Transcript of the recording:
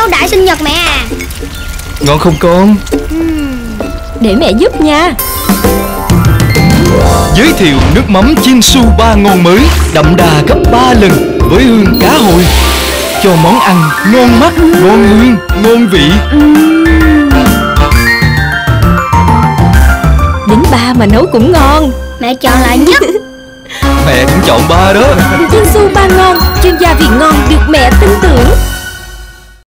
nấu đại sinh nhật mẹ à. Ngon không con? Để mẹ giúp nha. Giới thiệu nước mắm Chinsu 3 ngon mới, đậm đà gấp 3 lần với hương cá hồi, cho món ăn ngon mắt, ngon hương, ngon vị. Đến ba mà nấu cũng ngon. Mẹ chọn là nhất. Mẹ cũng chọn 3 đó. Chinsu 3 ngon, chuyên gia vị ngon được mẹ tin tưởng.